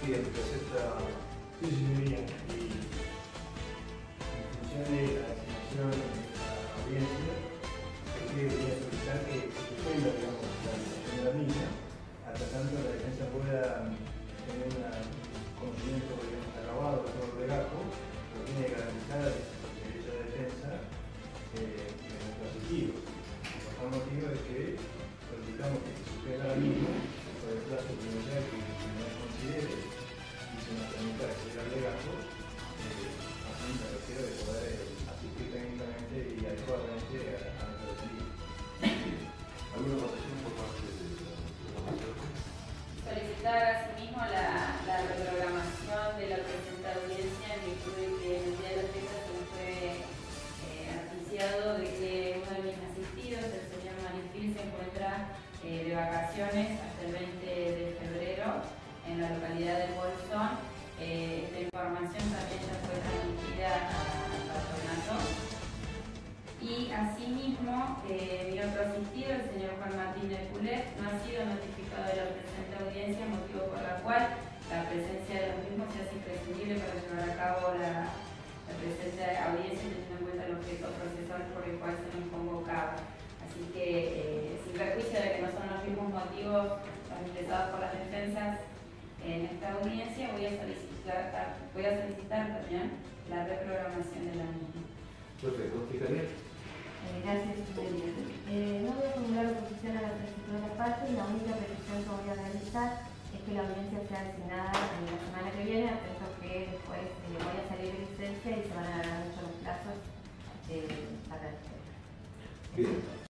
Sí, el que acepta. Sí, señoría. Y en función de la designación de esta audiencia, es que debería solicitar que se suspenda, digamos, la realización de la misma, hasta tanto la defensa pueda tener un conocimiento, digamos, agravado de todo el legajo, pero tiene que garantizar el derecho de defensa de nuestro asistido. Por tal motivo es que solicitamos que se suspenda la misma por el plazo primordial que el tribunal considere y se nos permita acceder al legajo, así me refiero de poder asistir técnicamente y adecuadamente a nuestro defendido. ¿Alguna votación por parte de la Nación? Solicitar asimismo la reprogramación de la presente audiencia en virtud de que en el día de la fecha se me fue noticiado de que uno de mis asistidos, el señor Manifil, se encuentra de vacaciones hasta el 20 de febrero en la localidad de Bolsón. Esta información también ya fue transmitida al patronato. Y asimismo, mi otro asistido, el señor Juan Martín de Culet, no ha sido notificado de la presente audiencia, motivo por la cual la presencia de los mismos se hace imprescindible para llevar a cabo la presente audiencia, teniendo en cuenta el objeto procesal por el cual se nos convocaba. Así que, sin perjuicio de que no son los mismos motivos los expresados por las defensas en esta audiencia, voy a solicitar también la reprogramación de la misma. Perfecto. Fiscalía. Gracias, señoría. No voy a formular oposición a la solicitud de la parte y la única petición que voy a realizar es que la audiencia sea designada la semana que viene, atento que después voy a salir de licencia y se van a alargar mucho los plazos para la espera. Bien.